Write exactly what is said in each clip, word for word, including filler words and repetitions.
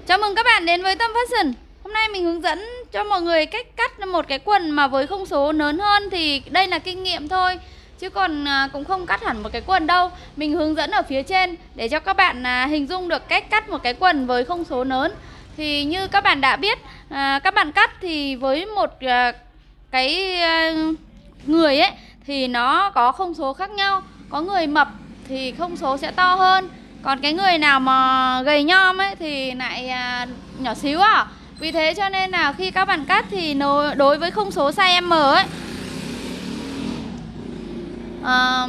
Chào mừng các bạn đến với Tâm Fashion. Hôm nay mình hướng dẫn cho mọi người cách cắt một cái quần mà với không số lớn hơn. Thì đây là kinh nghiệm thôi, chứ còn cũng không cắt hẳn một cái quần đâu. Mình hướng dẫn ở phía trên để cho các bạn hình dung được cách cắt một cái quần với không số lớn. Thì như các bạn đã biết, các bạn cắt thì với một cái người ấy thì nó có không số khác nhau. Có người mập thì không số sẽ to hơn, còn cái người nào mà gầy nhom ấy thì lại à, nhỏ xíu à. Vì thế cho nên là khi các bạn cắt thì đối với không số size M ấy à,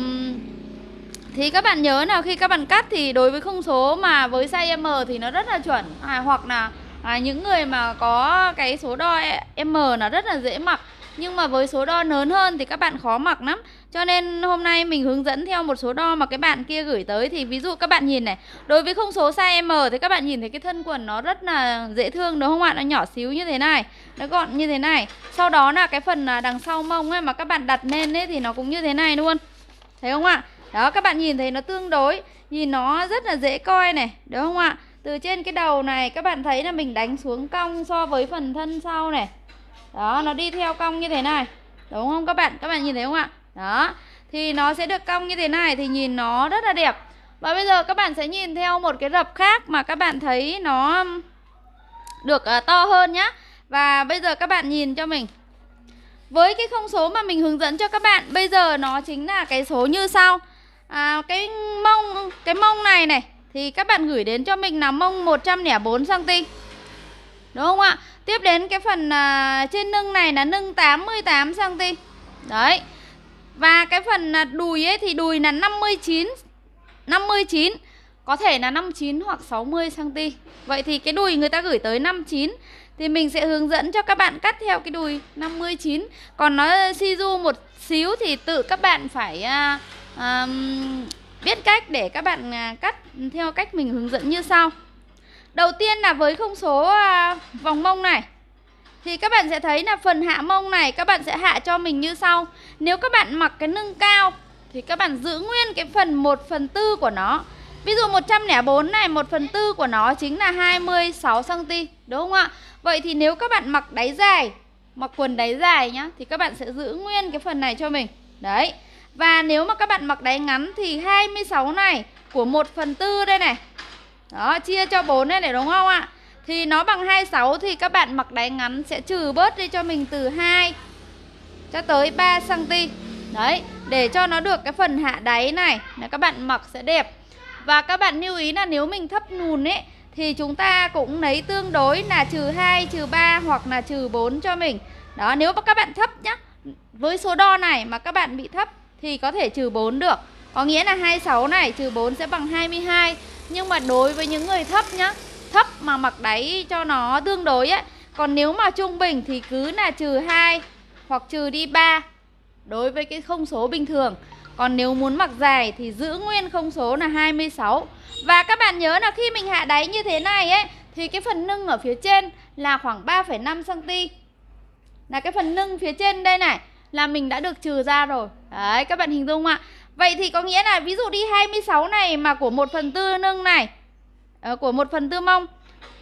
thì các bạn nhớ nào, khi các bạn cắt thì đối với không số mà với size M thì nó rất là chuẩn, à, hoặc là à, những người mà có cái số đo M nó rất là dễ mặc. Nhưng mà với số đo lớn hơn thì các bạn khó mặc lắm. Cho nên hôm nay mình hướng dẫn theo một số đo mà cái bạn kia gửi tới. Thì ví dụ các bạn nhìn này, đối với không số size M thì các bạn nhìn thấy cái thân quần nó rất là dễ thương đúng không ạ? Nó nhỏ xíu như thế này, nó gọn như thế này. Sau đó là cái phần đằng sau mông ấy mà các bạn đặt lên ấy thì nó cũng như thế này luôn. Thấy không ạ? Đó, các bạn nhìn thấy nó tương đối, nhìn nó rất là dễ coi này, đúng không ạ? Từ trên cái đầu này các bạn thấy là mình đánh xuống cong so với phần thân sau này. Đó, nó đi theo cong như thế này, đúng không các bạn? Các bạn nhìn thấy không ạ? Đó, thì nó sẽ được cong như thế này thì nhìn nó rất là đẹp. Và bây giờ các bạn sẽ nhìn theo một cái rập khác mà các bạn thấy nó được uh, to hơn nhá. Và bây giờ các bạn nhìn cho mình, với cái không số mà mình hướng dẫn cho các bạn bây giờ nó chính là cái số như sau. à, Cái mông cái mông này này thì các bạn gửi đến cho mình là mông một trăm lẻ bốn xăng-ti-mét, đúng không ạ? Tiếp đến cái phần à, trên lưng này là lưng tám mươi tám xăng-ti-mét. Đấy. Và cái phần à, đùi ấy thì đùi là năm mươi chín, có thể là năm mươi chín hoặc sáu mươi xăng-ti-mét. Vậy thì cái đùi người ta gửi tới năm mươi chín thì mình sẽ hướng dẫn cho các bạn cắt theo cái đùi năm mươi chín. Còn nó si du một xíu thì tự các bạn phải à, à, biết cách để các bạn à, cắt theo cách mình hướng dẫn như sau. Đầu tiên là với không số à, vòng mông này thì các bạn sẽ thấy là phần hạ mông này các bạn sẽ hạ cho mình như sau. Nếu các bạn mặc cái lưng cao thì các bạn giữ nguyên cái phần một phần tư của nó. Ví dụ một trăm lẻ bốn này, một phần tư của nó chính là hai mươi sáu xăng-ti-mét, đúng không ạ? Vậy thì nếu các bạn mặc đáy dài, mặc quần đáy dài nhá, thì các bạn sẽ giữ nguyên cái phần này cho mình. Đấy. Và nếu mà các bạn mặc đáy ngắn thì hai mươi sáu này của một phần tư đây này, đó, chia cho bốn đây này, đúng không ạ? Thì nó bằng hai mươi sáu thì các bạn mặc đáy ngắn sẽ trừ bớt đi cho mình từ hai cho tới ba xăng-ti-mét. Đấy, để cho nó được cái phần hạ đáy này là các bạn mặc sẽ đẹp. Và các bạn lưu ý là nếu mình thấp lùn ấy thì chúng ta cũng lấy tương đối là trừ hai, trừ ba hoặc là trừ bốn cho mình. Đó, nếu mà các bạn thấp nhá, với số đo này mà các bạn bị thấp thì có thể trừ bốn được. Có nghĩa là hai mươi sáu này trừ bốn sẽ bằng hai mươi hai. Nhưng mà đối với những người thấp nhá, thấp mà mặc đáy cho nó tương đối ấy. Còn nếu mà trung bình thì cứ là trừ hai hoặc trừ đi ba đối với cái không số bình thường. Còn nếu muốn mặc dài thì giữ nguyên không số là hai mươi sáu. Và các bạn nhớ là khi mình hạ đáy như thế này ấy thì cái phần lưng ở phía trên là khoảng ba phẩy năm xăng-ti-mét. Là cái phần lưng phía trên đây này là mình đã được trừ ra rồi. Đấy, các bạn hình dung ạ. Vậy thì có nghĩa là ví dụ đi hai mươi sáu này mà của một phần tư lưng này, à, của một phần tư mông,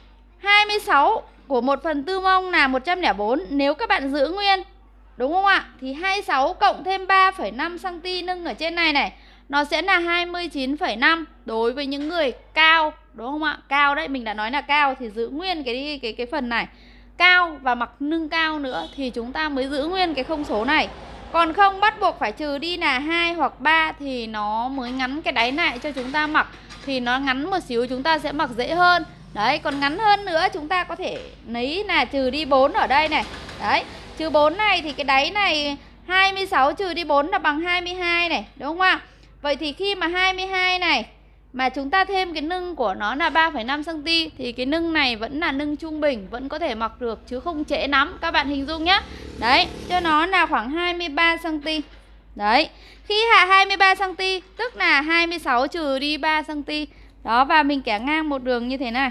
hai mươi sáu của một phần tư mông là một trăm lẻ bốn. Nếu các bạn giữ nguyên, đúng không ạ? Thì hai mươi sáu cộng thêm ba phẩy năm xăng-ti-mét lưng ở trên này này, nó sẽ là hai mươi chín phẩy năm đối với những người cao, đúng không ạ? Cao đấy, mình đã nói là cao thì giữ nguyên cái cái cái phần này. Cao và mặc lưng cao nữa thì chúng ta mới giữ nguyên cái không số này. Còn không bắt buộc phải trừ đi là hai hoặc ba thì nó mới ngắn cái đáy lại cho chúng ta mặc. Thì nó ngắn một xíu chúng ta sẽ mặc dễ hơn. Đấy, còn ngắn hơn nữa chúng ta có thể lấy là trừ đi bốn ở đây này. Đấy, trừ bốn này thì cái đáy này hai mươi sáu trừ đi bốn là bằng hai mươi hai này, đúng không ạ? Vậy thì khi mà hai mươi hai này mà chúng ta thêm cái lưng của nó là ba phẩy năm xăng-ti-mét thì cái lưng này vẫn là lưng trung bình, vẫn có thể mặc được chứ không trễ lắm. Các bạn hình dung nhá. Đấy, cho nó là khoảng hai mươi ba xăng-ti-mét. Đấy, khi hạ hai mươi ba xăng-ti-mét tức là hai mươi sáu trừ đi ba xăng-ti-mét. Đó, và mình kẻ ngang một đường như thế này.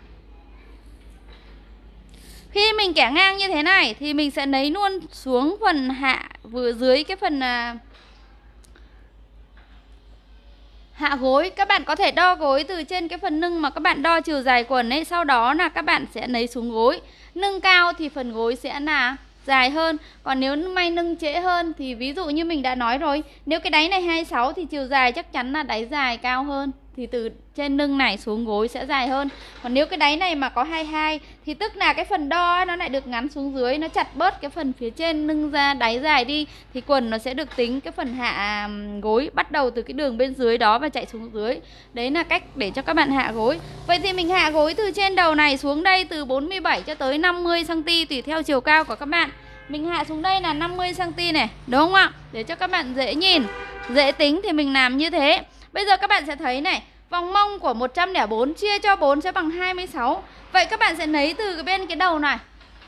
Khi mình kẻ ngang như thế này thì mình sẽ lấy luôn xuống phần hạ vừa dưới cái phần à, hạ gối, các bạn có thể đo gối từ trên cái phần nâng mà các bạn đo chiều dài quần ấy, sau đó là các bạn sẽ lấy xuống gối. Nâng cao thì phần gối sẽ là dài hơn. Còn nếu may nâng trễ hơn thì ví dụ như mình đã nói rồi, nếu cái đáy này hai mươi sáu thì chiều dài chắc chắn là đáy dài cao hơn, thì từ trên nâng này xuống gối sẽ dài hơn. Còn nếu cái đáy này mà có hai mươi hai thì tức là cái phần đo nó lại được ngắn xuống dưới, nó chặt bớt cái phần phía trên nâng ra đáy dài đi, thì quần nó sẽ được tính cái phần hạ gối bắt đầu từ cái đường bên dưới đó và chạy xuống dưới. Đấy là cách để cho các bạn hạ gối. Vậy thì mình hạ gối từ trên đầu này xuống đây từ bốn mươi bảy cho tới năm mươi xăng ti tùy theo chiều cao của các bạn. Mình hạ xuống đây là năm mươi xăng ti này, đúng không ạ? Để cho các bạn dễ nhìn, dễ tính thì mình làm như thế. Bây giờ các bạn sẽ thấy này, vòng mông của một trăm lẻ bốn chia cho bốn sẽ bằng hai mươi sáu. Vậy các bạn sẽ lấy từ cái bên cái đầu này.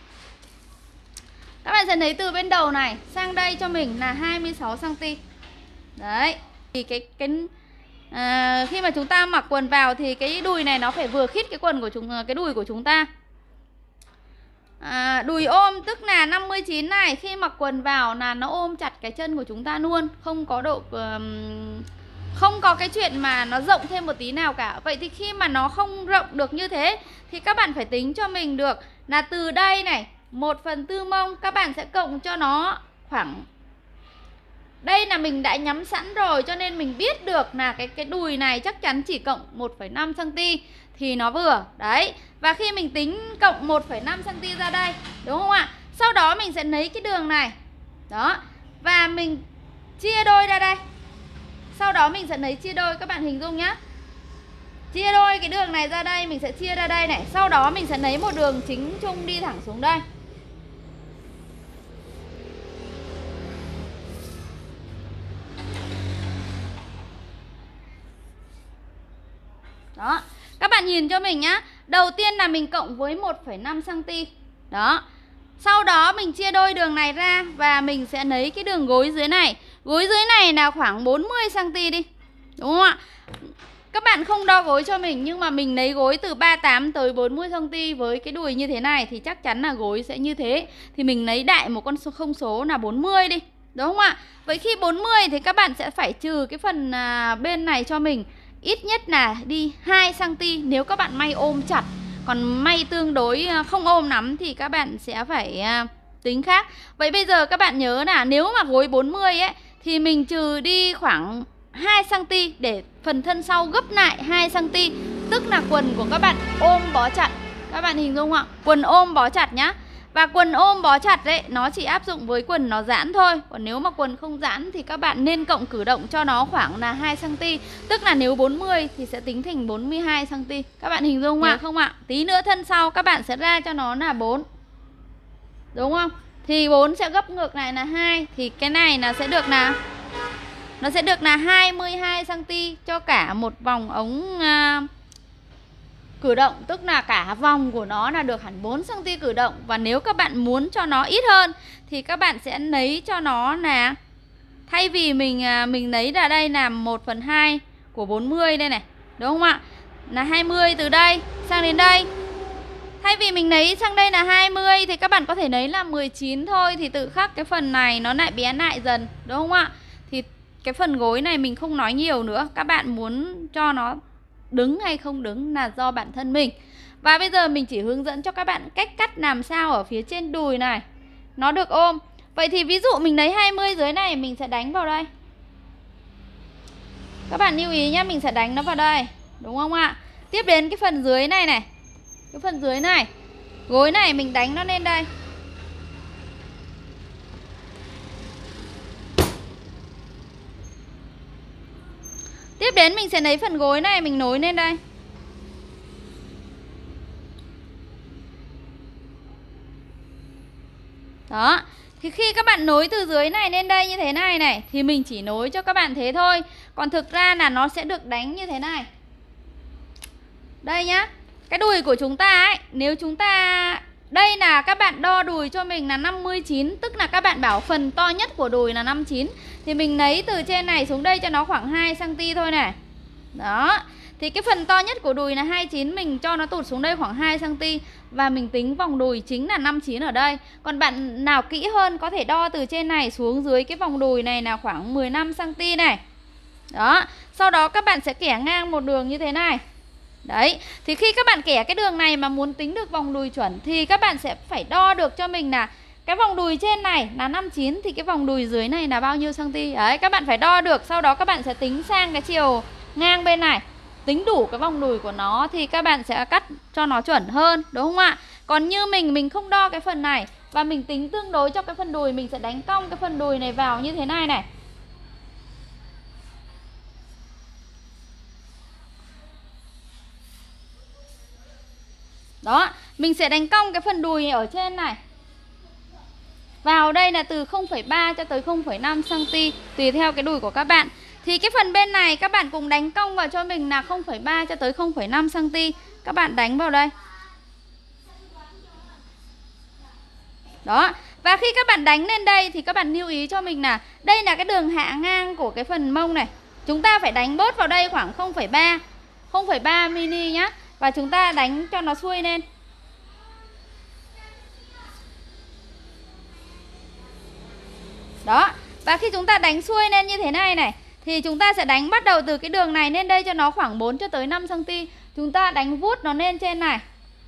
Các bạn sẽ lấy từ bên đầu này sang đây cho mình là hai mươi sáu xăng ti. Đấy. Thì cái cái à, khi mà chúng ta mặc quần vào thì cái đùi này nó phải vừa khít cái quần của chúng cái đùi của chúng ta. À, đùi ôm tức là năm mươi chín này, khi mặc quần vào là nó ôm chặt cái chân của chúng ta luôn, không có độ um, không có cái chuyện mà nó rộng thêm một tí nào cả. Vậy thì khi mà nó không rộng được như thế thì các bạn phải tính cho mình được là từ đây này, một phần tư mông các bạn sẽ cộng cho nó khoảng, đây là mình đã nhắm sẵn rồi cho nên mình biết được là cái cái đùi này chắc chắn chỉ cộng một phẩy năm xăng ti thì nó vừa. Đấy. Và khi mình tính cộng một phẩy năm xăng ti ra đây, đúng không ạ? Sau đó mình sẽ lấy cái đường này. Đó. Và mình chia đôi ra đây. Sau đó mình sẽ lấy chia đôi, các bạn hình dung nhá. Chia đôi cái đường này ra đây, mình sẽ chia ra đây này. Sau đó mình sẽ lấy một đường chính chung đi thẳng xuống đây. Đó. Các bạn nhìn cho mình nhá. Đầu tiên là mình cộng với một phẩy năm xăng ti. Đó. Sau đó mình chia đôi đường này ra và mình sẽ lấy cái đường gối dưới này. Gối dưới này là khoảng bốn mươi xăng ti đi. Đúng không ạ? Các bạn không đo gối cho mình, nhưng mà mình lấy gối từ ba mươi tám tới bốn mươi xăng ti với cái đùi như thế này thì chắc chắn là gối sẽ như thế. Thì mình lấy đại một con số không số là bốn mươi đi. Đúng không ạ? Vậy khi bốn mươi thì các bạn sẽ phải trừ cái phần à, bên này cho mình. Ít nhất là đi hai xăng ti nếu các bạn may ôm chặt. Còn may tương đối không ôm lắm thì các bạn sẽ phải uh, tính khác. Vậy bây giờ các bạn nhớ là nếu mà gối bốn mươi ấy thì mình trừ đi khoảng hai xăng ti để phần thân sau gấp lại hai xăng ti, tức là quần của các bạn ôm bó chặt. Các bạn hình dung không ạ? Quần ôm bó chặt nhá. Và quần ôm bó chặt đấy, nó chỉ áp dụng với quần nó giãn thôi. Còn nếu mà quần không giãn thì các bạn nên cộng cử động cho nó khoảng là hai xăng ti. Tức là nếu bốn mươi thì sẽ tính thành bốn mươi hai xăng ti. Các bạn hình dung ạ? Không ạ? Tí nữa thân sau các bạn sẽ ra cho nó là bốn. Đúng không? Thì bốn sẽ gấp ngược lại là hai. Thì cái này là sẽ được là nó sẽ được là hai mươi hai xăng ti cho cả một vòng ống uh, cử động. Tức là cả vòng của nó là được hẳn bốn xăng ti cử động. Và nếu các bạn muốn cho nó ít hơn thì các bạn sẽ lấy cho nó là, thay vì mình mình lấy ra đây là một phần hai của bốn mươi đây này, đúng không ạ? Là hai mươi từ đây sang đến đây. Thay vì mình lấy sang đây là hai mươi thì các bạn có thể lấy là mười chín thôi. Thì tự khắc cái phần này nó lại bé lại dần, đúng không ạ? Thì cái phần gối này mình không nói nhiều nữa. Các bạn muốn cho nó đứng hay không đứng là do bản thân mình. Và bây giờ mình chỉ hướng dẫn cho các bạn cách cắt làm sao ở phía trên đùi này nó được ôm. Vậy thì ví dụ mình lấy hai mươi dưới này, mình sẽ đánh vào đây. Các bạn lưu ý nhé, mình sẽ đánh nó vào đây, đúng không ạ? Tiếp đến cái phần dưới này này, cái phần dưới này, gối này mình đánh nó lên đây. Tiếp đến mình sẽ lấy phần gối này mình nối lên đây. Đó. Thì khi các bạn nối từ dưới này lên đây như thế này này thì mình chỉ nối cho các bạn thế thôi. Còn thực ra là nó sẽ được đánh như thế này. Đây nhá. Cái đùi của chúng ta ấy, nếu chúng ta, đây là các bạn đo đùi cho mình là năm mươi chín, tức là các bạn bảo phần to nhất của đùi là năm mươi chín. Thì mình lấy từ trên này xuống đây cho nó khoảng hai xăng ti thôi này. Đó. Thì cái phần to nhất của đùi là hai mươi chín, mình cho nó tụt xuống đây khoảng hai xăng ti. Và mình tính vòng đùi chính là năm mươi chín ở đây. Còn bạn nào kỹ hơn có thể đo từ trên này xuống dưới cái vòng đùi này là khoảng mười lăm xăng ti này. Đó, sau đó các bạn sẽ kẻ ngang một đường như thế này. Đấy, thì khi các bạn kẻ cái đường này mà muốn tính được vòng đùi chuẩn thì các bạn sẽ phải đo được cho mình là cái vòng đùi trên này là năm mươi chín thì cái vòng đùi dưới này là bao nhiêu cm. Đấy, các bạn phải đo được, sau đó các bạn sẽ tính sang cái chiều ngang bên này, tính đủ cái vòng đùi của nó thì các bạn sẽ cắt cho nó chuẩn hơn, đúng không ạ? Còn như mình, mình không đo cái phần này và mình tính tương đối cho cái phần đùi, mình sẽ đánh cong cái phần đùi này vào như thế này này. Đó, mình sẽ đánh cong cái phần đùi ở trên này vào đây là từ không phẩy ba cho tới không phẩy năm cm tùy theo cái đùi của các bạn. Thì cái phần bên này các bạn cùng đánh cong vào cho mình là không phẩy ba cho tới không phẩy năm cm. Các bạn đánh vào đây. Đó, và khi các bạn đánh lên đây thì các bạn lưu ý cho mình là đây là cái đường hạ ngang của cái phần mông này. Chúng ta phải đánh bớt vào đây khoảng không phẩy ba, không phẩy ba mi-li nhá. Và chúng ta đánh cho nó xuôi lên. Đó, và khi chúng ta đánh xuôi lên như thế này này thì chúng ta sẽ đánh bắt đầu từ cái đường này lên đây cho nó khoảng bốn cho tới năm cm. Chúng ta đánh vút nó lên trên này.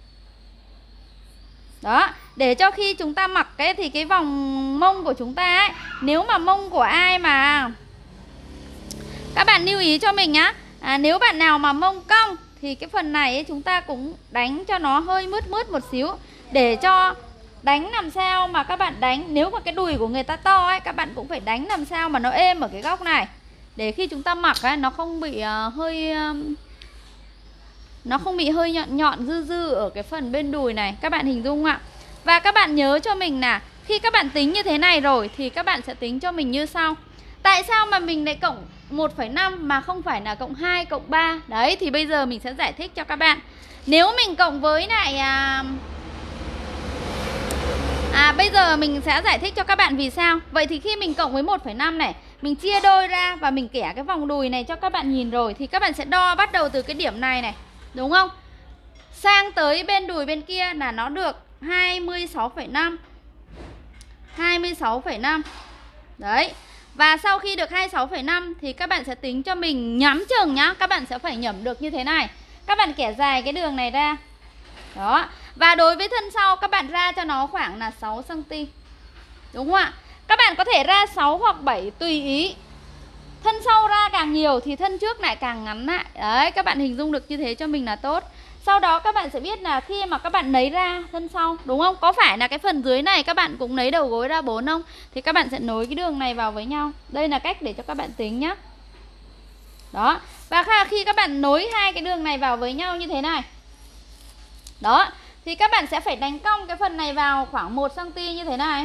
Đó, để cho khi chúng ta mặc cái thì cái vòng mông của chúng ta ấy, nếu mà mông của ai mà các bạn lưu ý cho mình nhá, à, nếu bạn nào mà mông cong thì cái phần này ấy, chúng ta cũng đánh cho nó hơi mướt mướt một xíu, để cho đánh làm sao mà các bạn đánh, nếu mà cái đùi của người ta to ấy, các bạn cũng phải đánh làm sao mà nó êm ở cái góc này, để khi chúng ta mặc ấy, nó không bị uh, hơi uh, nó không bị hơi nhọn nhọn dư dư ở cái phần bên đùi này. Các bạn hình dung ạ. Và các bạn nhớ cho mình là khi các bạn tính như thế này rồi thì các bạn sẽ tính cho mình như sau. Tại sao mà mình lại cộng một phẩy năm mà không phải là cộng hai, cộng ba? Đấy, thì bây giờ mình sẽ giải thích cho các bạn. Nếu mình cộng với lại à, à bây giờ mình sẽ giải thích cho các bạn vì sao. Vậy thì khi mình cộng với một phẩy năm này, mình chia đôi ra và mình kẻ cái vòng đùi này cho các bạn nhìn rồi, thì các bạn sẽ đo bắt đầu từ cái điểm này này, đúng không? Sang tới bên đùi bên kia là nó được hai mươi sáu phẩy năm, hai mươi sáu phẩy năm. Đấy. Và sau khi được hai mươi sáu phẩy năm thì các bạn sẽ tính cho mình nhắm chừng nhá. Các bạn sẽ phải nhẩm được như thế này. Các bạn kẻ dài cái đường này ra. Đó. Và đối với thân sau các bạn ra cho nó khoảng là sáu xăng-ti-mét. Đúng không ạ? Các bạn có thể ra sáu hoặc bảy tùy ý. Thân sau ra càng nhiều thì thân trước lại càng ngắn lại. Đấy, các bạn hình dung được như thế cho mình là tốt. Sau đó các bạn sẽ biết là khi mà các bạn nấy ra thân sau, đúng không? Có phải là cái phần dưới này các bạn cũng nấy đầu gối ra bốn không? Thì các bạn sẽ nối cái đường này vào với nhau. Đây là cách để cho các bạn tính nhá. Đó. Và khi các bạn nối hai cái đường này vào với nhau như thế này, đó, thì các bạn sẽ phải đánh cong cái phần này vào khoảng một xăng-ti-mét như thế này.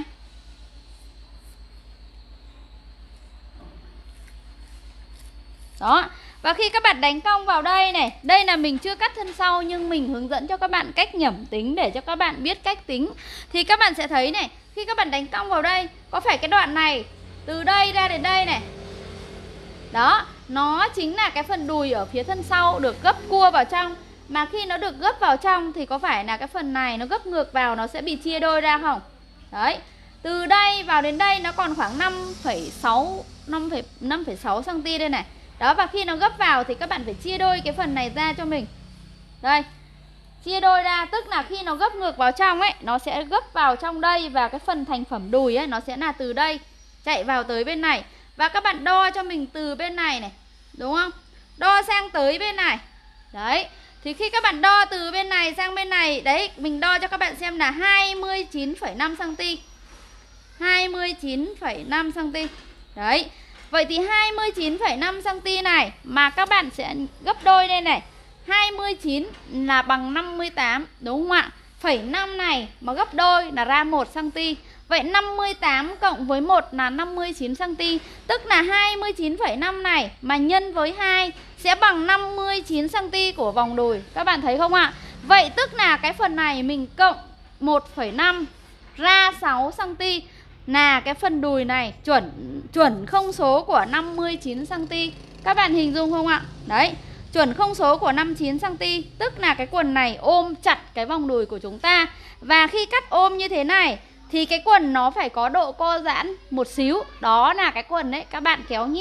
Đó. Và khi các bạn đánh cong vào đây này, đây là mình chưa cắt thân sau nhưng mình hướng dẫn cho các bạn cách nhẩm tính để cho các bạn biết cách tính. Thì các bạn sẽ thấy này, khi các bạn đánh cong vào đây, có phải cái đoạn này từ đây ra đến đây này, đó, nó chính là cái phần đùi ở phía thân sau được gấp cua vào trong. Mà khi nó được gấp vào trong thì có phải là cái phần này nó gấp ngược vào, nó sẽ bị chia đôi ra không? Đấy, từ đây vào đến đây nó còn khoảng năm phẩy sáu, năm phẩy sáu xăng-ti-mét đây này. Đó, và khi nó gấp vào thì các bạn phải chia đôi cái phần này ra cho mình. Đây, chia đôi ra, tức là khi nó gấp ngược vào trong ấy, nó sẽ gấp vào trong đây. Và cái phần thành phẩm đùi ấy, nó sẽ là từ đây chạy vào tới bên này. Và các bạn đo cho mình từ bên này này, đúng không? Đo sang tới bên này. Đấy, thì khi các bạn đo từ bên này sang bên này, đấy, mình đo cho các bạn xem là hai mươi chín phẩy năm xăng-ti-mét, hai mươi chín phẩy năm xăng-ti-mét. Đấy. Vậy thì hai mươi chín phẩy năm xăng-ti-mét này mà các bạn sẽ gấp đôi đây này. hai mươi chín là bằng năm mươi tám, đúng không ạ? Phẩy năm này mà gấp đôi là ra một xăng-ti-mét. Vậy năm mươi tám cộng với một là năm mươi chín xăng-ti-mét. Tức là hai mươi chín phẩy năm này mà nhân với hai sẽ bằng năm mươi chín xăng-ti-mét của vòng đùi. Các bạn thấy không ạ? Vậy tức là cái phần này mình cộng một phẩy năm ra sáu xăng-ti-mét là cái phần đùi này chuẩn chuẩn không số của năm mươi chín xăng-ti-mét. Các bạn hình dung không ạ? Đấy, chuẩn không số của năm mươi chín xăng-ti-mét, tức là cái quần này ôm chặt cái vòng đùi của chúng ta. Và khi cắt ôm như thế này thì cái quần nó phải có độ co giãn một xíu. Đó là cái quần đấy, các bạn kéo nhẹ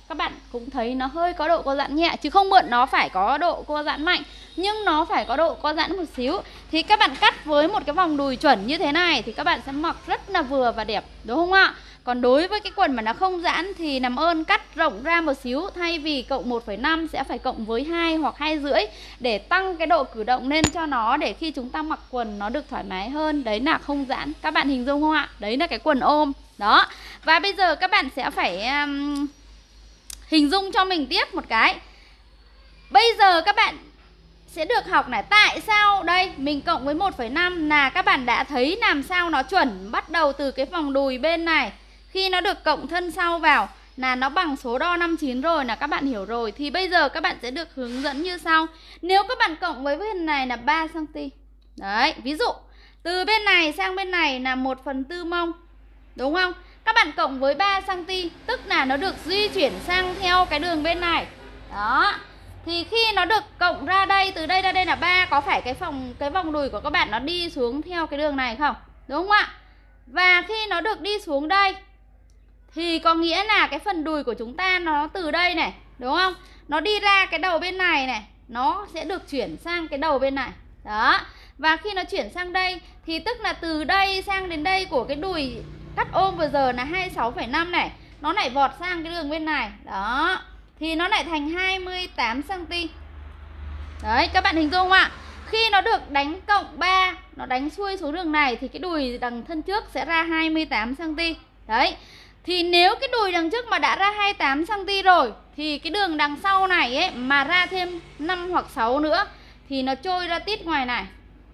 các bạn cũng thấy nó hơi có độ co giãn nhẹ, chứ không mượn nó phải có độ co giãn mạnh, nhưng nó phải có độ co giãn một xíu. Thì các bạn cắt với một cái vòng đùi chuẩn như thế này thì các bạn sẽ mặc rất là vừa và đẹp, đúng không ạ? Còn đối với cái quần mà nó không giãn thì làm ơn cắt rộng ra một xíu, thay vì cộng một phẩy năm sẽ phải cộng với hai hoặc hai rưỡi để tăng cái độ cử động lên cho nó, để khi chúng ta mặc quần nó được thoải mái hơn. Đấy là không giãn. Các bạn hình dung không ạ? Đấy là cái quần ôm. Đó. Và bây giờ các bạn sẽ phải um, hình dung cho mình tiếp một cái. Bây giờ các bạn sẽ được học này, tại sao đây mình cộng với một phẩy năm là các bạn đã thấy làm sao nó chuẩn. Bắt đầu từ cái vòng đùi bên này, khi nó được cộng thân sau vào là nó bằng số đo năm mươi chín rồi, là các bạn hiểu rồi. Thì bây giờ các bạn sẽ được hướng dẫn như sau. Nếu các bạn cộng với bên này là ba xăng ti mét. Đấy, ví dụ từ bên này sang bên này là một phần tư mông, đúng không? Các bạn cộng với ba xăng ti mét, tức là nó được di chuyển sang theo cái đường bên này. Đó. Thì khi nó được cộng ra đây, từ đây ra đây là ba, có phải cái phòng cái vòng đùi của các bạn nó đi xuống theo cái đường này không? Đúng không ạ? Và khi nó được đi xuống đây thì có nghĩa là cái phần đùi của chúng ta nó từ đây này, đúng không? Nó đi ra cái đầu bên này này, nó sẽ được chuyển sang cái đầu bên này. Đó. Và khi nó chuyển sang đây thì tức là từ đây sang đến đây của cái đùi cắt ôm vừa giờ là hai mươi sáu phẩy năm này, nó lại vọt sang cái đường bên này. Đó. Thì nó lại thành hai mươi tám xăng ti mét. Đấy, các bạn hình dung không ạ? Khi nó được đánh cộng ba, nó đánh xuôi xuống đường này thì cái đùi đằng thân trước sẽ ra hai mươi tám xăng ti mét. Đấy. Thì nếu cái đùi đằng trước mà đã ra hai mươi tám xăng ti mét rồi thì cái đường đằng sau này ấy mà ra thêm năm hoặc sáu nữa thì nó trôi ra tít ngoài này.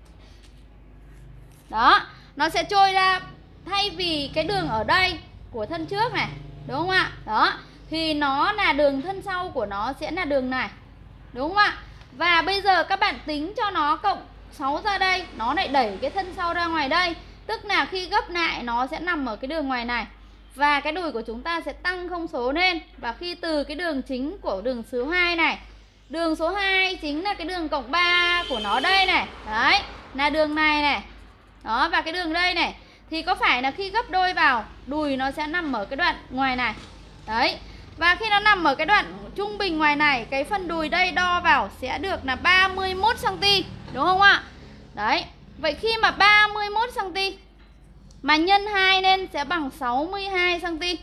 Đó, nó sẽ trôi ra, thay vì cái đường ở đây của thân trước này, đúng không ạ? Đó, thì nó là đường thân sau của nó sẽ là đường này, đúng không ạ? Và bây giờ các bạn tính cho nó cộng sáu ra đây, nó lại đẩy cái thân sau ra ngoài đây, tức là khi gấp lại nó sẽ nằm ở cái đường ngoài này. Và cái đùi của chúng ta sẽ tăng không số lên. Và khi từ cái đường chính của đường số hai này, đường số hai chính là cái đường cộng ba của nó đây này. Đấy, là đường này này. Đó, và cái đường đây này, thì có phải là khi gấp đôi vào, đùi nó sẽ nằm ở cái đoạn ngoài này. Đấy. Và khi nó nằm ở cái đoạn trung bình ngoài này, cái phần đùi đây đo vào sẽ được là ba mươi mốt xăng ti mét, đúng không ạ? Đấy. Vậy khi mà ba mươi mốt xăng ti mét mà nhân hai lên sẽ bằng sáu mươi hai xăng ti mét.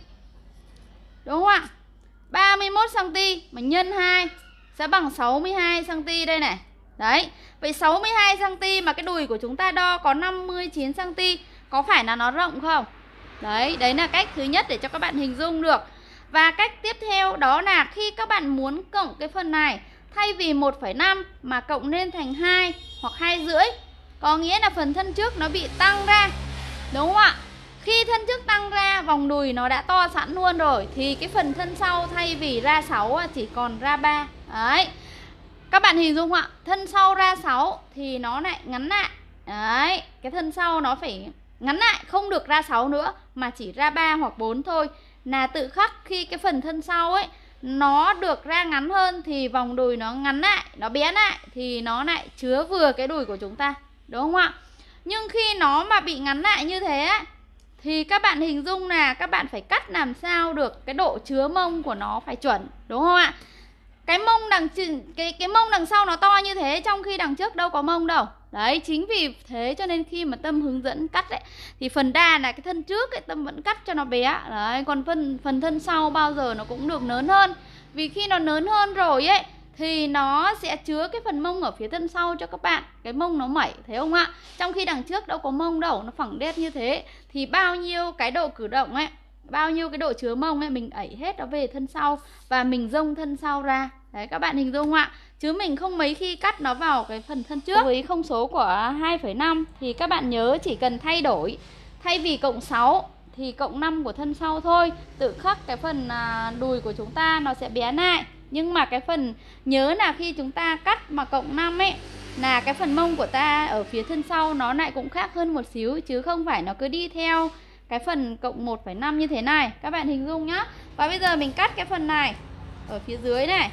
Đúng không ạ? ba mươi mốt xăng ti mét mà nhân hai sẽ bằng sáu mươi hai xăng ti mét đây này. Đấy. Vậy sáu mươi hai xăng ti mét mà cái đùi của chúng ta đo có năm mươi chín xăng ti mét, có phải là nó rộng không? Đấy, đấy là cách thứ nhất để cho các bạn hình dung được. Và cách tiếp theo đó là khi các bạn muốn cộng cái phần này, thay vì một phẩy năm mà cộng lên thành hai hoặc hai rưỡi, có nghĩa là phần thân trước nó bị tăng ra, đúng không ạ? Khi thân trước tăng ra, vòng đùi nó đã to sẵn luôn rồi, thì cái phần thân sau thay vì ra sáu chỉ còn ra ba. Đấy. Các bạn hình dung không ạ? Thân sau ra sáu thì nó lại ngắn lại. Đấy, cái thân sau nó phải ngắn lại, không được ra sáu nữa mà chỉ ra ba hoặc bốn thôi. Là tự khắc khi cái phần thân sau ấy nó được ra ngắn hơn thì vòng đùi nó ngắn lại, nó bé lại thì nó lại chứa vừa cái đùi của chúng ta, đúng không ạ? Nhưng khi nó mà bị ngắn lại như thế ấy, thì các bạn hình dung là các bạn phải cắt làm sao được cái độ chứa mông của nó phải chuẩn, đúng không ạ? Cái mông đằng cái cái mông đằng sau nó to như thế, trong khi đằng trước đâu có mông đâu. Đấy, chính vì thế cho nên khi mà Tâm hướng dẫn cắt ấy, thì phần đa là cái thân trước ấy, Tâm vẫn cắt cho nó bé. Đấy, còn phần phần thân sau bao giờ nó cũng được lớn hơn. Vì khi nó lớn hơn rồi ấy thì nó sẽ chứa cái phần mông ở phía thân sau cho các bạn. Cái mông nó mẩy, thấy không ạ? Trong khi đằng trước đâu có mông đâu, nó phẳng đét như thế. Thì bao nhiêu cái độ cử động ấy, bao nhiêu cái độ chứa mông ấy, mình ẩy hết nó về thân sau và mình dông thân sau ra. Đấy, các bạn hình dung không ạ? Chứ mình không mấy khi cắt nó vào cái phần thân trước. Với không số của hai phẩy năm thì các bạn nhớ chỉ cần thay đổi, thay vì cộng sáu thì cộng năm của thân sau thôi. Tự khắc cái phần đùi của chúng ta nó sẽ bé lại. Nhưng mà cái phần nhớ là khi chúng ta cắt mà cộng năm ấy, là cái phần mông của ta ở phía thân sau nó lại cũng khác hơn một xíu, chứ không phải nó cứ đi theo cái phần cộng một phẩy năm như thế này. Các bạn hình dung nhá. Và bây giờ mình cắt cái phần này ở phía dưới này.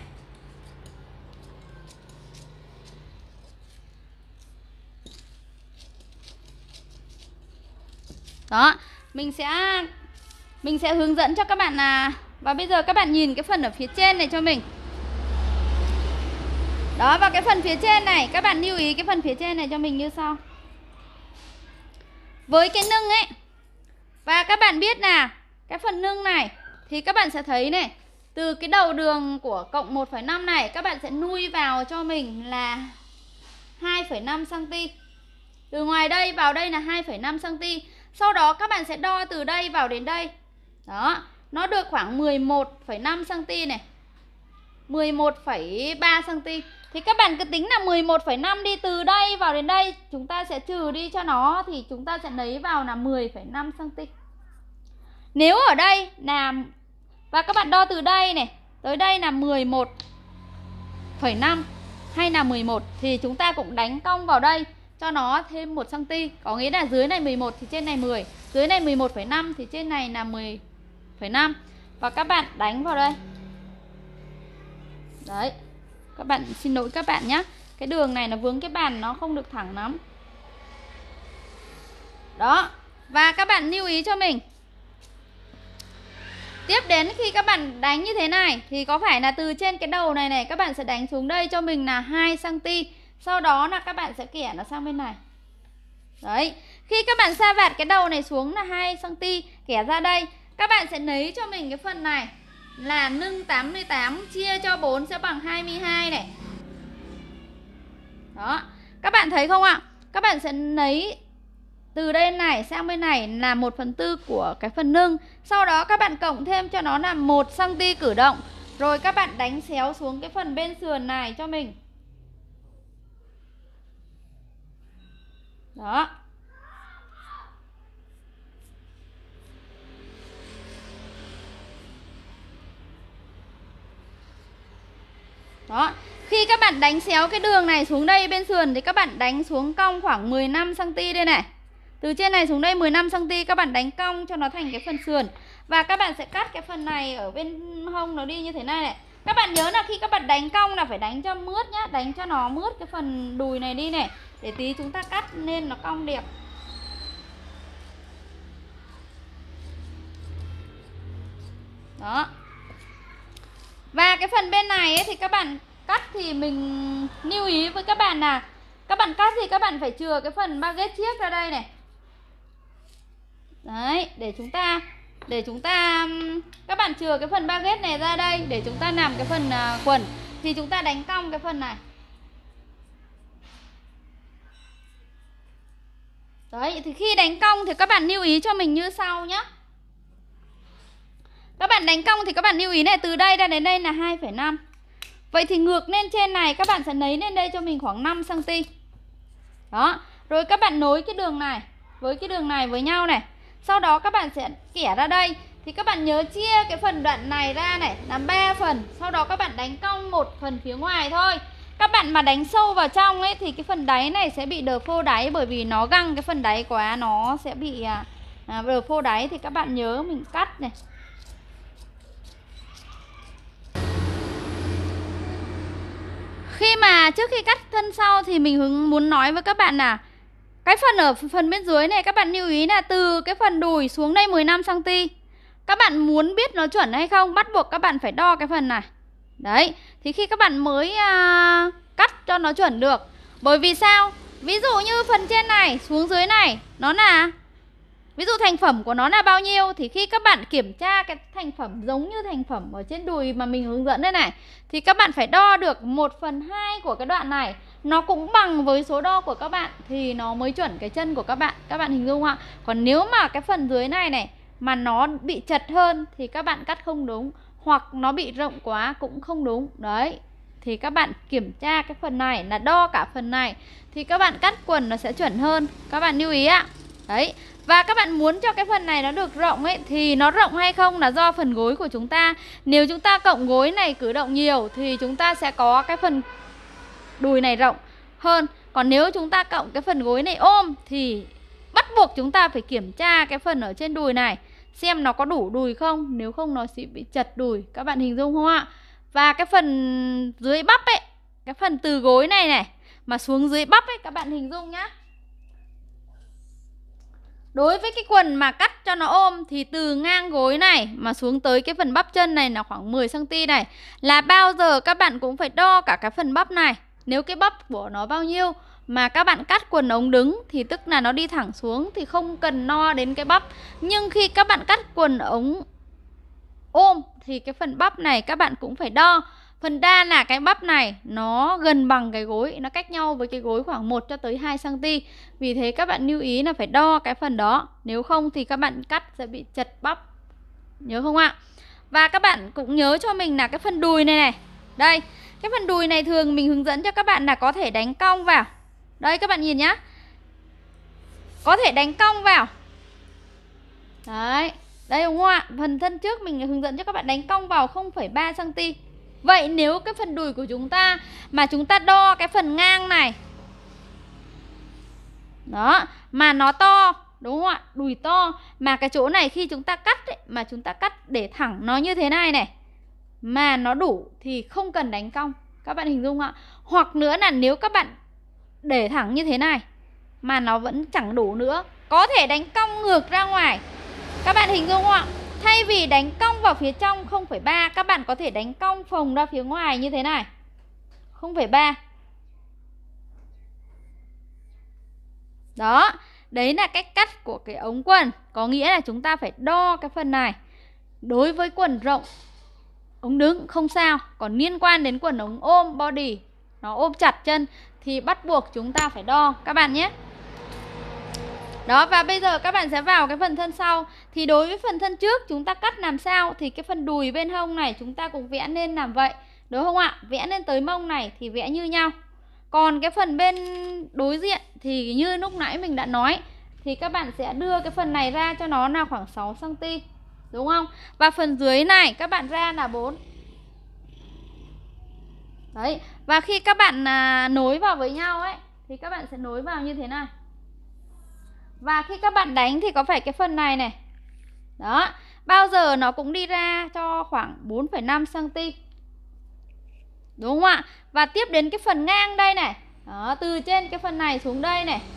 Đó, mình sẽ mình sẽ hướng dẫn cho các bạn là Và bây giờ các bạn nhìn cái phần ở phía trên này cho mình. Đó, và cái phần phía trên này, các bạn lưu ý cái phần phía trên này cho mình như sau. Với cái nâng ấy, và các bạn biết là cái phần nâng này thì các bạn sẽ thấy này, từ cái đầu đường của cộng một phẩy năm này các bạn sẽ nuôi vào cho mình là hai phẩy năm xăng-ti-mét. Từ ngoài đây vào đây là hai phẩy năm xăng-ti-mét. Sau đó các bạn sẽ đo từ đây vào đến đây. Đó, nó được khoảng mười một phẩy năm xăng-ti-mét này, mười một phẩy ba xăng-ti-mét. Thì các bạn cứ tính là mười một phẩy năm đi, từ đây vào đến đây chúng ta sẽ trừ đi cho nó, thì chúng ta sẽ lấy vào là mười phẩy năm xăng-ti-mét. Nếu ở đây là, và các bạn đo từ đây này tới đây là mười một phẩy năm hay là mười một, thì chúng ta cũng đánh cong vào đây cho nó thêm một xăng-ti-mét. Có nghĩa là dưới này mười một thì trên này mười, dưới này mười một phẩy năm thì trên này là mười phẩy năm. Và các bạn đánh vào đây. Đấy, các bạn xin lỗi các bạn nhé, cái đường này nó vướng cái bàn, nó không được thẳng lắm. Đó, và các bạn lưu ý cho mình. Tiếp đến khi các bạn đánh như thế này thì có phải là từ trên cái đầu này này các bạn sẽ đánh xuống đây cho mình là hai xăng-ti-mét. Sau đó là các bạn sẽ kẻ nó sang bên này. Đấy, khi các bạn sa vạt cái đầu này xuống là hai xăng-ti-mét, kẻ ra đây, các bạn sẽ lấy cho mình cái phần này là nâng tám mươi tám chia cho bốn sẽ bằng hai mươi hai này. Đó, các bạn thấy không ạ? Các bạn sẽ lấy từ đây này sang bên này là một phần tư của cái phần nâng. Sau đó các bạn cộng thêm cho nó là một xăng-ti-mét cử động. Rồi các bạn đánh xéo xuống cái phần bên sườn này cho mình. Đó. Đó, khi các bạn đánh xéo cái đường này xuống đây bên sườn thì các bạn đánh xuống cong khoảng mười lăm xăng-ti-mét đây này. Từ trên này xuống đây mười lăm xăng-ti-mét, các bạn đánh cong cho nó thành cái phần sườn. Và các bạn sẽ cắt cái phần này ở bên hông nó đi như thế này này. Các bạn nhớ là khi các bạn đánh cong là phải đánh cho mướt nhá, đánh cho nó mướt cái phần đùi này đi này, để tí chúng ta cắt nên nó cong đẹp. Đó. Và cái phần bên này ấy, thì các bạn cắt thì mình lưu ý với các bạn là các bạn cắt thì các bạn phải chừa cái phần baguette chiếc ra đây này. Đấy, để chúng ta để chúng ta các bạn chừa cái phần baguette này ra đây để chúng ta làm cái phần uh, quần, thì chúng ta đánh cong cái phần này. Đấy, thì khi đánh cong thì các bạn lưu ý cho mình như sau nhé. Các bạn đánh cong thì các bạn lưu ý này, từ đây ra đến đây là hai phẩy năm. Vậy thì ngược lên trên này các bạn sẽ lấy lên đây cho mình khoảng năm xăng-ti-mét. Đó, rồi các bạn nối cái đường này với cái đường này với nhau này. Sau đó các bạn sẽ kẻ ra đây. Thì các bạn nhớ chia cái phần đoạn này ra này làm ba phần. Sau đó các bạn đánh cong một phần phía ngoài thôi. Các bạn mà đánh sâu vào trong ấy thì cái phần đáy này sẽ bị đờ phô đáy, bởi vì nó găng cái phần đáy quá nó sẽ bị à, à, đờ phô đáy. Thì các bạn nhớ mình cắt này. Khi mà trước khi cắt thân sau thì mình muốn nói với các bạn là cái phần ở phần bên dưới này các bạn lưu ý là từ cái phần đùi xuống đây mười lăm xăng-ti-mét. Các bạn muốn biết nó chuẩn hay không, bắt buộc các bạn phải đo cái phần này. Đấy, thì khi các bạn mới à, cắt cho nó chuẩn được. Bởi vì sao? Ví dụ như phần trên này xuống dưới này nó là, ví dụ thành phẩm của nó là bao nhiêu, thì khi các bạn kiểm tra cái thành phẩm giống như thành phẩm ở trên đùi mà mình hướng dẫn đây này, thì các bạn phải đo được một phần hai của cái đoạn này nó cũng bằng với số đo của các bạn thì nó mới chuẩn cái chân của các bạn. Các bạn hình dung không ạ? Còn nếu mà cái phần dưới này này mà nó bị chật hơn thì các bạn cắt không đúng, hoặc nó bị rộng quá cũng không đúng. Đấy, thì các bạn kiểm tra cái phần này là đo cả phần này thì các bạn cắt quần nó sẽ chuẩn hơn. Các bạn lưu ý ạ. Đấy, và các bạn muốn cho cái phần này nó được rộng ấy, thì nó rộng hay không là do phần gối của chúng ta. Nếu chúng ta cộng gối này cử động nhiều thì chúng ta sẽ có cái phần đùi này rộng hơn. Còn nếu chúng ta cộng cái phần gối này ôm thì bắt buộc chúng ta phải kiểm tra cái phần ở trên đùi này xem nó có đủ đùi không, nếu không nó sẽ bị chật đùi. Các bạn hình dung không ạ? Và cái phần dưới bắp ấy, cái phần từ gối này này mà xuống dưới bắp ấy, các bạn hình dung nhá. Đối với cái quần mà cắt cho nó ôm thì từ ngang gối này mà xuống tới cái phần bắp chân này là khoảng mười xăng ti mét này, là bao giờ các bạn cũng phải đo cả cái phần bắp này. Nếu cái bắp của nó bao nhiêu mà các bạn cắt quần ống đứng thì tức là nó đi thẳng xuống thì không cần no đến cái bắp. Nhưng khi các bạn cắt quần ống ôm thì cái phần bắp này các bạn cũng phải đo. Phần đa là cái bắp này nó gần bằng cái gối, nó cách nhau với cái gối khoảng một cho tới hai xăng ti mét. Vì thế các bạn lưu ý là phải đo cái phần đó. Nếu không thì các bạn cắt sẽ bị chật bắp. Nhớ không ạ? Và các bạn cũng nhớ cho mình là cái phần đùi này này. Đây, cái phần đùi này thường mình hướng dẫn cho các bạn là có thể đánh cong vào. Đây các bạn nhìn nhá. Có thể đánh cong vào. Đấy, đây đúng không ạ? Phần thân trước mình hướng dẫn cho các bạn đánh cong vào không phẩy ba xăng ti mét. Vậy nếu cái phần đùi của chúng ta mà chúng ta đo cái phần ngang này, đó, mà nó to, đúng không ạ? Đùi to, mà cái chỗ này khi chúng ta cắt ấy, mà chúng ta cắt để thẳng nó như thế này này, mà nó đủ thì không cần đánh cong. Các bạn hình dung ạ? Hoặc nữa là nếu các bạn để thẳng như thế này mà nó vẫn chẳng đủ nữa, có thể đánh cong ngược ra ngoài. Các bạn hình dung không ạ? Thay vì đánh cong vào phía trong không phẩy ba, các bạn có thể đánh cong phồng ra phía ngoài như thế này, không phẩy ba. Đó, đấy là cách cắt của cái ống quần. Có nghĩa là chúng ta phải đo cái phần này. Đối với quần rộng, ống đứng không sao. Còn liên quan đến quần ống ôm, body, nó ôm chặt chân thì bắt buộc chúng ta phải đo các bạn nhé. Đó, và bây giờ các bạn sẽ vào cái phần thân sau. Thì đối với phần thân trước chúng ta cắt làm sao thì cái phần đùi bên hông này chúng ta cũng vẽ nên làm vậy, đúng không ạ? Vẽ lên tới mông này thì vẽ như nhau. Còn cái phần bên đối diện thì như lúc nãy mình đã nói, thì các bạn sẽ đưa cái phần này ra cho nó là khoảng sáu xăng ti mét, đúng không? Và phần dưới này các bạn ra là bốn. Đấy, và khi các bạn à, nối vào với nhau ấy thì các bạn sẽ nối vào như thế này. Và khi các bạn đánh thì có phải cái phần này này, đó, bao giờ nó cũng đi ra cho khoảng bốn phẩy năm xăng ti mét, đúng không ạ? Và tiếp đến cái phần ngang đây này, đó, từ trên cái phần này xuống đây này.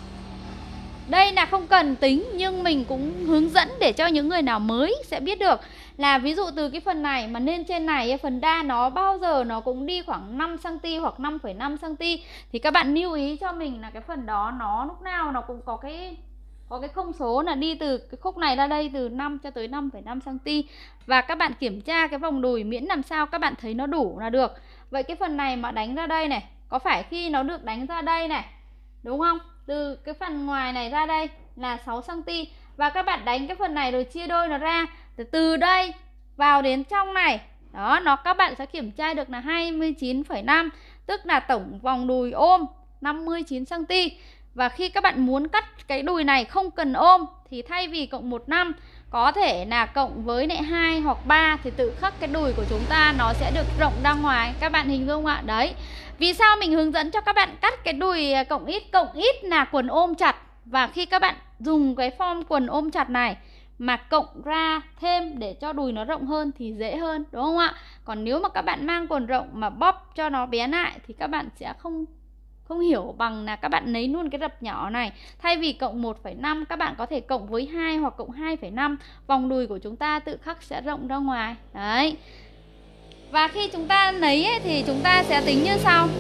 Đây là không cần tính nhưng mình cũng hướng dẫn để cho những người nào mới sẽ biết được. Là ví dụ từ cái phần này mà lên trên này, phần đa nó bao giờ nó cũng đi khoảng năm xăng ti mét hoặc năm phẩy năm xăng ti mét. Thì các bạn lưu ý cho mình là cái phần đó nó lúc nào nó cũng có cái Có cái thông số là đi từ cái khúc này ra đây từ năm cho tới năm phẩy năm xăng ti mét. Và các bạn kiểm tra cái vòng đùi miễn làm sao các bạn thấy nó đủ là được. Vậy cái phần này mà đánh ra đây này, có phải khi nó được đánh ra đây này, đúng không? Từ cái phần ngoài này ra đây là sáu xăng ti mét. Và các bạn đánh cái phần này rồi chia đôi nó ra, từ, từ đây vào đến trong này, đó, nó các bạn sẽ kiểm tra được là hai mươi chín phẩy năm, tức là tổng vòng đùi ôm năm mươi chín xăng ti mét. Và khi các bạn muốn cắt cái đùi này không cần ôm thì thay vì cộng một năm, có thể là cộng với lại hai hoặc ba thì tự khắc cái đùi của chúng ta nó sẽ được rộng ra ngoài. Các bạn hình dung ạ? Đấy. Vì sao mình hướng dẫn cho các bạn cắt cái đùi cộng ít? Cộng ít là quần ôm chặt. Và khi các bạn dùng cái form quần ôm chặt này mà cộng ra thêm để cho đùi nó rộng hơn thì dễ hơn, đúng không ạ? Còn nếu mà các bạn mang quần rộng mà bóp cho nó bé lại thì các bạn sẽ không Không hiểu bằng là các bạn lấy luôn cái rập nhỏ này. Thay vì cộng một phẩy năm, các bạn có thể cộng với hai hoặc cộng hai phẩy năm. Vòng đùi của chúng ta tự khắc sẽ rộng ra ngoài. Đấy. Và khi chúng ta lấy ấy, thì chúng ta sẽ tính như sau.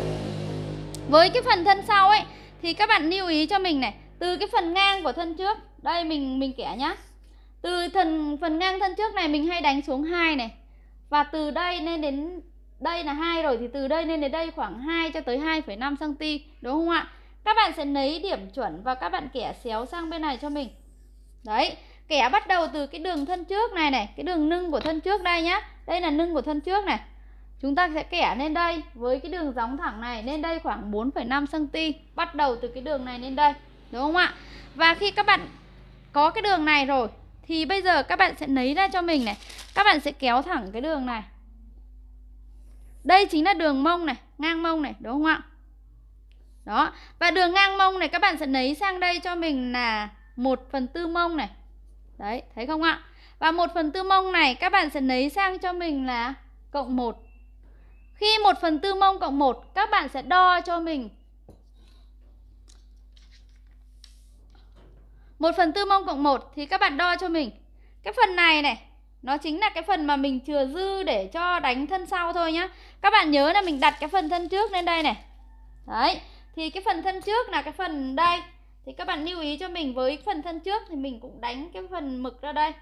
Với cái phần thân sau ấy thì các bạn lưu ý cho mình này, từ cái phần ngang của thân trước, đây mình mình kẻ nhá. Từ phần, phần ngang thân trước này mình hay đánh xuống hai này. Và từ đây lên đến đây là hai rồi, thì từ đây lên đến đây khoảng hai cho tới hai phẩy năm xăng ti mét, đúng không ạ? Các bạn sẽ lấy điểm chuẩn và các bạn kẻ xéo sang bên này cho mình. Đấy, kẻ bắt đầu từ cái đường thân trước này này, cái đường nưng của thân trước đây nhá. Đây là nưng của thân trước này. Chúng ta sẽ kẻ lên đây với cái đường gióng thẳng này lên đây khoảng bốn phẩy năm xăng ti mét, bắt đầu từ cái đường này lên đây, đúng không ạ? Và khi các bạn có cái đường này rồi thì bây giờ các bạn sẽ lấy ra cho mình này. Các bạn sẽ kéo thẳng cái đường này. Đây chính là đường mông này, ngang mông này, đúng không ạ? Đó, và đường ngang mông này các bạn sẽ lấy sang đây cho mình là một phần tư mông này. Đấy, thấy không ạ? Và một phần tư mông này các bạn sẽ lấy sang cho mình là cộng một. Khi một phần tư mông cộng một, các bạn sẽ đo cho mình một phần tư mông cộng một thì các bạn đo cho mình. Cái phần này này, nó chính là cái phần mà mình chừa dư để cho đánh thân sau thôi nhá. Các bạn nhớ là mình đặt cái phần thân trước lên đây này. Đấy, thì cái phần thân trước là cái phần đây. Thì các bạn lưu ý cho mình với phần thân trước thì mình cũng đánh cái phần mực ra đây.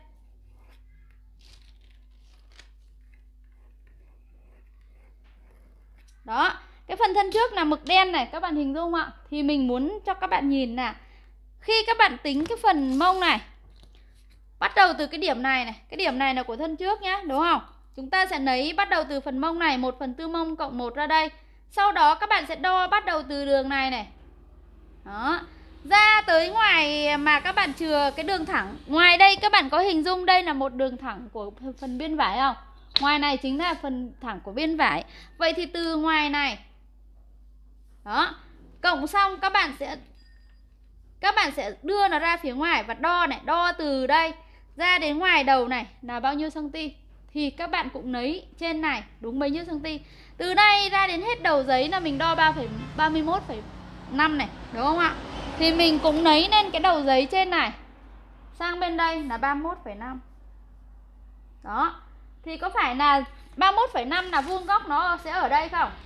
Đó, cái phần thân trước là mực đen này, các bạn hình dung ạ. Thì mình muốn cho các bạn nhìn là khi các bạn tính cái phần mông này, bắt đầu từ cái điểm này này, cái điểm này là của thân trước nhá, đúng không? Chúng ta sẽ lấy bắt đầu từ phần mông này, một phần tư mông cộng một ra đây. Sau đó các bạn sẽ đo bắt đầu từ đường này này. Đó, ra tới ngoài mà các bạn chừa cái đường thẳng. Ngoài đây các bạn có hình dung đây là một đường thẳng của phần biên vải không? Ngoài này chính là phần thẳng của biên vải. Vậy thì từ ngoài này, đó, cộng xong các bạn sẽ Các bạn sẽ đưa nó ra phía ngoài và đo này. Đo từ đây ra đến ngoài đầu này là bao nhiêu cm. Thì các bạn cũng lấy trên này đúng bấy nhiêu cm. Từ đây ra đến hết đầu giấy là mình đo ba mươi mốt phẩy năm này, đúng không ạ? Thì mình cũng lấy lên cái đầu giấy trên này sang bên đây là ba mươi mốt phẩy năm. Đó, thì có phải là ba mươi mốt phẩy năm là vuông góc nó sẽ ở đây không?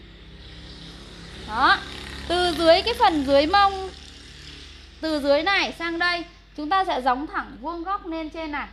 Đó, từ dưới cái phần dưới mông, từ dưới này sang đây chúng ta sẽ gióng thẳng vuông góc lên trên này.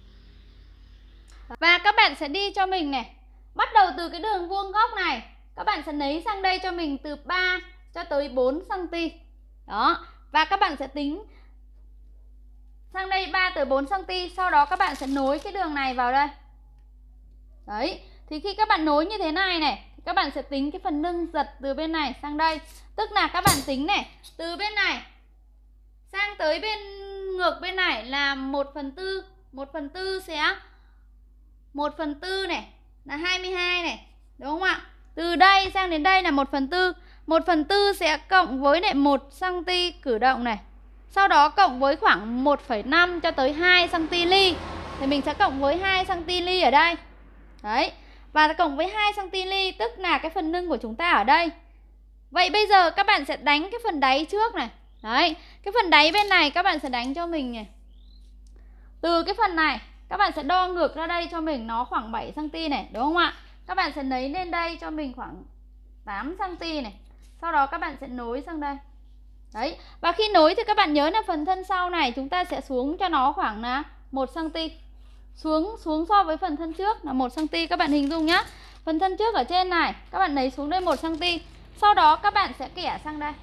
Và các bạn sẽ đi cho mình này, bắt đầu từ cái đường vuông góc này, các bạn sẽ lấy sang đây cho mình từ ba cho tới bốn cm. Đó, và các bạn sẽ tính sang đây ba tới bốn cm. Sau đó các bạn sẽ nối cái đường này vào đây. Đấy, thì khi các bạn nối như thế này này, các bạn sẽ tính cái phần lưng giật từ bên này sang đây. Tức là các bạn tính này, từ bên này sang tới bên ngược bên này là một phần tư. một phần tư sẽ một phần tư này là hai mươi hai này, đúng không ạ? Từ đây sang đến đây là một phần tư. một phần tư sẽ cộng với lại một cm cử động này. Sau đó cộng với khoảng một phẩy năm cho tới hai cm ly. Thì mình sẽ cộng với hai cm ly ở đây. Đấy, và cộng với hai cm ly tức là cái phần lưng của chúng ta ở đây. Vậy bây giờ các bạn sẽ đánh cái phần đáy trước này. Đấy, cái phần đáy bên này các bạn sẽ đánh cho mình này. Từ cái phần này các bạn sẽ đo ngược ra đây cho mình, nó khoảng bảy cm này, đúng không ạ? Các bạn sẽ lấy lên đây cho mình khoảng tám cm này. Sau đó các bạn sẽ nối sang đây. Đấy, và khi nối thì các bạn nhớ là phần thân sau này chúng ta sẽ xuống cho nó khoảng là một cm. Xuống xuống so với phần thân trước là một cm, các bạn hình dung nhá. Phần thân trước ở trên này các bạn lấy xuống đây một cm. Sau đó các bạn sẽ kẻ sang đây.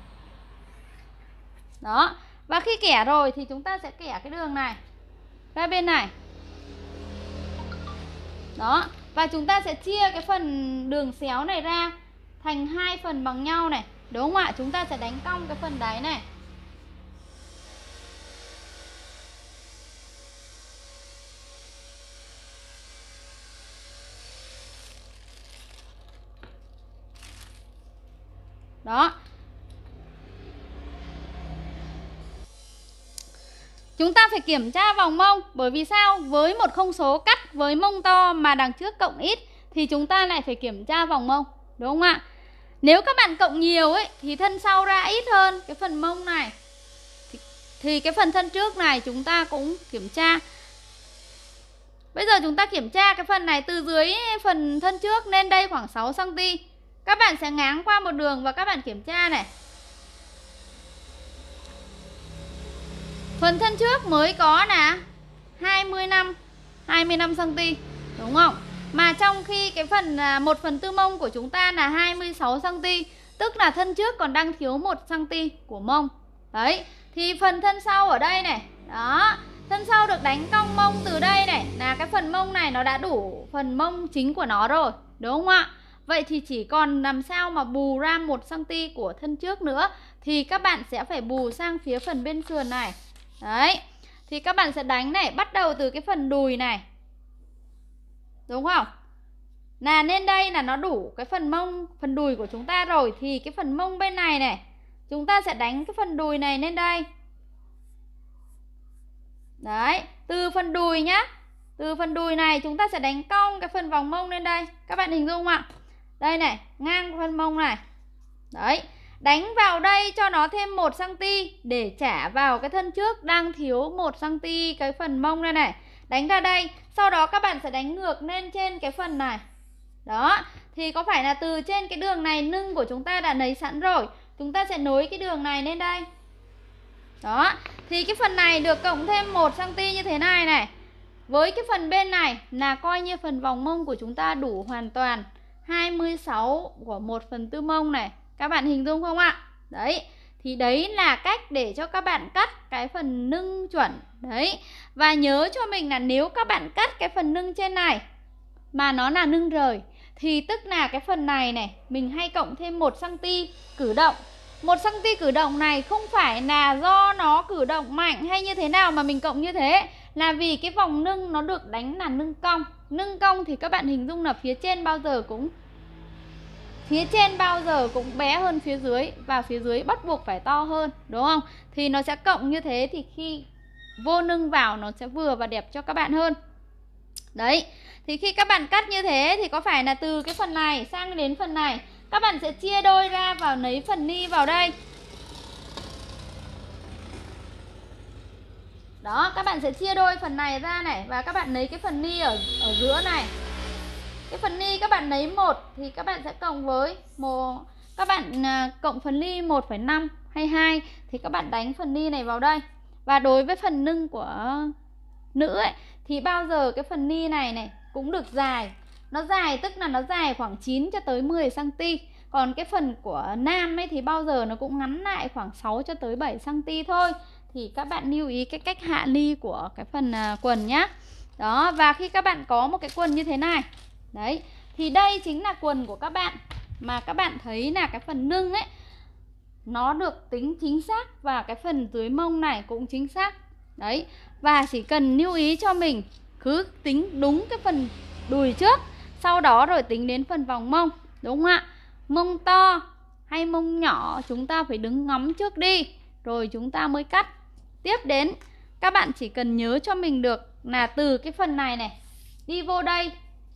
Đó, và khi kẻ rồi thì chúng ta sẽ kẻ cái đường này ra bên này. Đó, và chúng ta sẽ chia cái phần đường xéo này ra thành hai phần bằng nhau này, đúng không ạ? Chúng ta sẽ đánh cong cái phần đáy này. Đó, chúng ta phải kiểm tra vòng mông. Bởi vì sao? Với một không số cắt với mông to mà đằng trước cộng ít thì chúng ta lại phải kiểm tra vòng mông, đúng không ạ? Nếu các bạn cộng nhiều ấy thì thân sau ra ít hơn cái phần mông này thì, thì cái phần thân trước này chúng ta cũng kiểm tra. Bây giờ chúng ta kiểm tra cái phần này từ dưới phần thân trước lên đây khoảng sáu cm. Các bạn sẽ ngáng qua một đường và các bạn kiểm tra này. Phần thân trước mới có là hai mươi lăm cm, đúng không? Mà trong khi cái phần một phần tư mông của chúng ta là hai mươi sáu cm, tức là thân trước còn đang thiếu một cm của mông. Đấy, thì phần thân sau ở đây này. Đó, thân sau được đánh cong mông từ đây này, là cái phần mông này nó đã đủ phần mông chính của nó rồi, đúng không ạ? Vậy thì chỉ còn làm sao mà bù ra một cm của thân trước nữa. Thì các bạn sẽ phải bù sang phía phần bên sườn này. Đấy, thì các bạn sẽ đánh này, bắt đầu từ cái phần đùi này, đúng không? Là lên đây là nó đủ cái phần mông, phần đùi của chúng ta rồi. Thì cái phần mông bên này này, chúng ta sẽ đánh cái phần đùi này lên đây. Đấy, từ phần đùi nhá. Từ phần đùi này chúng ta sẽ đánh cong cái phần vòng mông lên đây. Các bạn hình dung không ạ? Đây này, ngang phần mông này. Đấy, Đánh vào đây cho nó thêm một xăng-ti-mét để trả vào cái thân trước đang thiếu một xăng-ti-mét cái phần mông này này. Đánh ra đây, sau đó các bạn sẽ đánh ngược lên trên cái phần này. Đó, thì có phải là từ trên cái đường này nưng của chúng ta đã nấy sẵn rồi, chúng ta sẽ nối cái đường này lên đây. Đó, thì cái phần này được cộng thêm một xăng-ti-mét như thế này này. Với cái phần bên này là coi như phần vòng mông của chúng ta đủ hoàn toàn hai mươi sáu của một phần tư mông này. Các bạn hình dung không ạ? Đấy, thì đấy là cách để cho các bạn cắt cái phần nưng chuẩn. Đấy, và nhớ cho mình là nếu các bạn cắt cái phần nưng trên này mà nó là nưng rời thì tức là cái phần này này mình hay cộng thêm một xăng-ti-mét cử động. Một xăng-ti-mét cử động này không phải là do nó cử động mạnh hay như thế nào mà mình cộng như thế, là vì cái vòng nưng nó được đánh là nưng cong. Nưng cong thì các bạn hình dung là phía trên bao giờ cũng Phía trên bao giờ cũng bé hơn phía dưới, và phía dưới bắt buộc phải to hơn, đúng không? Thì nó sẽ cộng như thế thì khi vô nưng vào nó sẽ vừa và đẹp cho các bạn hơn. Đấy, thì khi các bạn cắt như thế thì có phải là từ cái phần này sang đến phần này các bạn sẽ chia đôi ra và lấy phần ni vào đây. Đó, các bạn sẽ chia đôi phần này ra này, và các bạn lấy cái phần ni ở, ở giữa này. Cái phần ni các bạn lấy một thì các bạn sẽ cộng với một, các bạn à, cộng phần ni một phẩy năm hay hai thì các bạn đánh phần ni này vào đây. Và đối với phần nưng của nữ ấy thì bao giờ cái phần ni này này cũng được dài. Nó dài tức là nó dài khoảng chín cho tới mười xăng-ti-mét. Còn cái phần của nam ấy thì bao giờ nó cũng ngắn lại khoảng sáu cho tới bảy xăng-ti-mét thôi. Thì các bạn lưu ý cái cách hạ ly của cái phần à, quần nhá. Đó, và khi các bạn có một cái quần như thế này, đấy, thì đây chính là quần của các bạn. Mà các bạn thấy là cái phần nưng ấy nó được tính chính xác, và cái phần dưới mông này cũng chính xác. Đấy, và chỉ cần lưu ý cho mình cứ tính đúng cái phần đùi trước, sau đó rồi tính đến phần vòng mông, đúng không ạ? Mông to hay mông nhỏ chúng ta phải đứng ngắm trước đi, rồi chúng ta mới cắt. Tiếp đến các bạn chỉ cần nhớ cho mình được là từ cái phần này này đi vô đây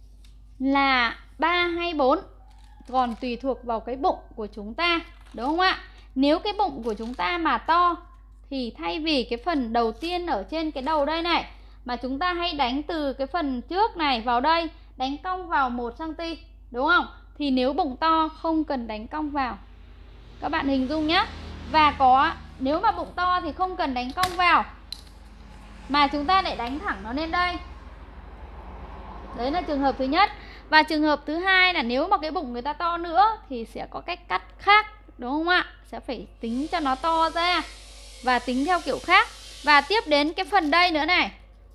là ba hay bốn, còn tùy thuộc vào cái bụng của chúng ta, đúng không ạ? Nếu cái bụng của chúng ta mà to thì thay vì cái phần đầu tiên ở trên cái đầu đây này mà chúng ta hay đánh từ cái phần trước này vào đây, đánh cong vào một xăng-ti-mét, đúng không? Thì nếu bụng to không cần đánh cong vào. Các bạn hình dung nhé. Và có nếu mà bụng to thì không cần đánh cong vào, mà chúng ta lại đánh thẳng nó lên đây. Đấy là trường hợp thứ nhất. Và trường hợp thứ hai là nếu mà cái bụng người ta to nữa thì sẽ có cách cắt khác, đúng không ạ? Sẽ phải tính cho nó to ra và tính theo kiểu khác. Và tiếp đến cái phần đây nữa này.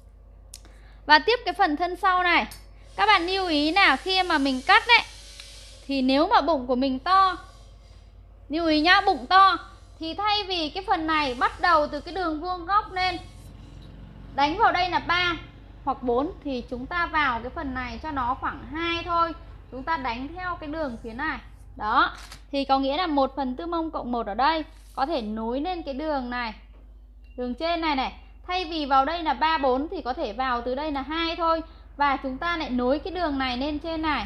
Và tiếp cái phần thân sau này. Các bạn lưu ý nào, khi mà mình cắt đấy thì nếu mà bụng của mình to, lưu ý nhá, bụng to thì thay vì cái phần này bắt đầu từ cái đường vuông góc lên, đánh vào đây là ba hoặc bốn, thì chúng ta vào cái phần này cho nó khoảng hai thôi. Chúng ta đánh theo cái đường phía này. Đó, thì có nghĩa là một phần tư mông cộng một ở đây có thể nối lên cái đường này, đường trên này này. Thay vì vào đây là ba, bốn thì có thể vào từ đây là hai thôi. Và chúng ta lại nối cái đường này lên trên này.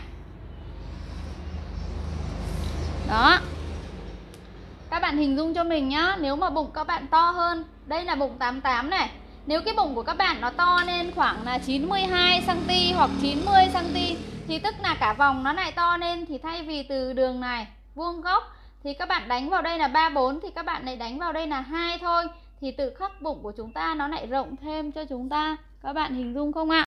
Đó, các bạn hình dung cho mình nhá. Nếu mà bụng các bạn to hơn, đây là bụng tám mươi tám này, nếu cái bụng của các bạn nó to lên khoảng là chín mươi hai xăng-ti-mét hoặc chín mươi xăng-ti-mét thì tức là cả vòng nó lại to lên. Thì thay vì từ đường này vuông góc thì các bạn đánh vào đây là ba, bốn thì các bạn lại đánh vào đây là hai thôi. Thì tự khắc bụng của chúng ta nó lại rộng thêm cho chúng ta. Các bạn hình dung không ạ?